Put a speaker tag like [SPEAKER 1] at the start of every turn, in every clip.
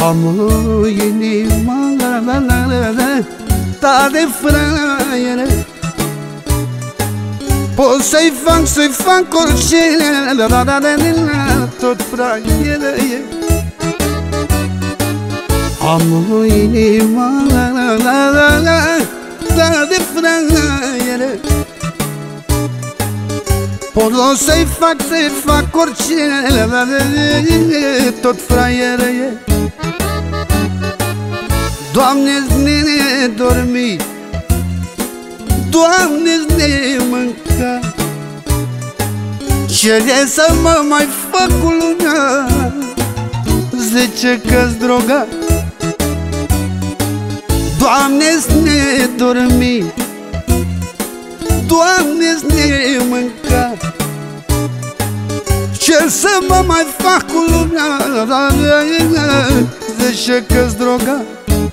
[SPEAKER 1] Am inima tare fraiere, pot să-i fac orice, tot fraiere e. Am inima tare fraiere, pot să-i fac orice, tot fraiere e. Doamne-ți nedormit, Doamne-ți nemâncat, cere să mă mai fac cu lumea, zice că-s drogat. Doamne-ți nedormit, Doamne-ți nemâncat, cer să mă mai fac cu lumea, zice că-s drogat.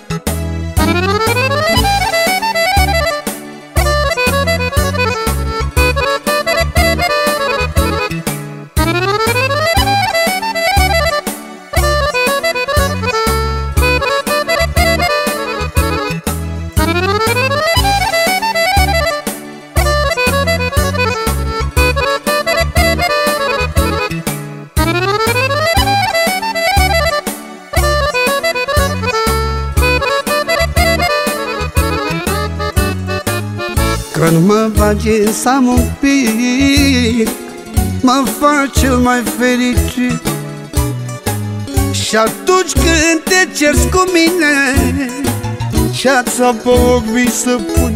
[SPEAKER 1] Când mă bagi în seam un pic, mă fac cel mai fericit. Și atunci când te cerți cu mine, ceața pe ochi mi să pun.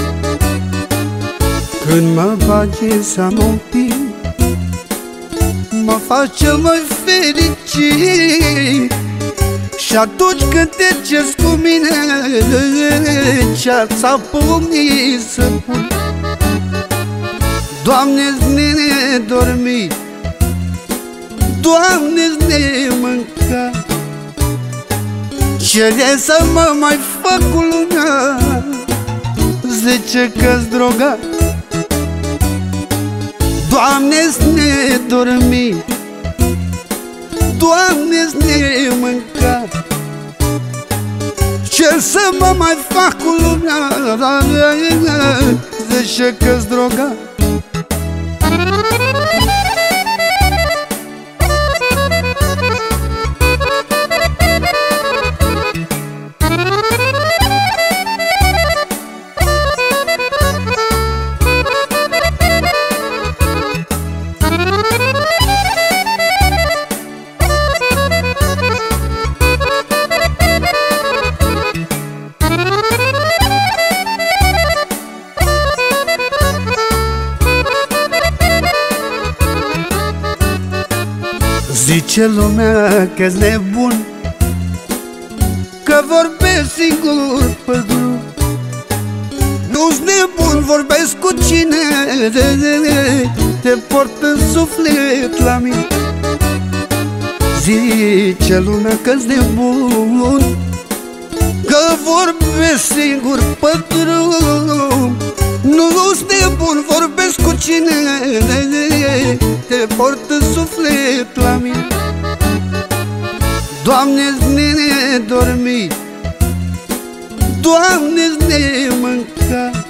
[SPEAKER 1] Când mă bagi în seam un pic, mă fac cel mai fericit. Și atunci când te cerți cu mine, ceața pe ochi să pun. Doamne-ți nedormit, Doamne-ți nemâncat, cere să mă mai fac cu lumea, zice că-s drogat. Doamne-ți nedormit, Doamne-ți nemâncat, cer să mă mai fac cu lumea, zice că-s drogat. Zice lumea că-s nebun, că vorbesc singur pe drum. Nu-s nebun, vorbesc cu cine te port în suflet la mine. Zice lumea că-s nebun, că vorbesc singur pe drum. Nu-s nebun, vorbesc cu cine te port în suflet la mine. Doamne-ți nedormit, Doamne-ți nemâncat,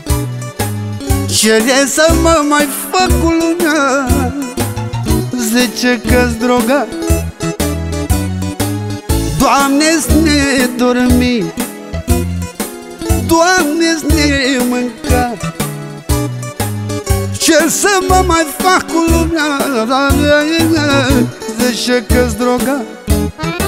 [SPEAKER 1] cere să mă mai fac cu lumea, zice că-s drogat. Doamne-ți nedormit, Doamne-ți nemâncat, cer să mă mai fac cu lumea, zice că-s drogat.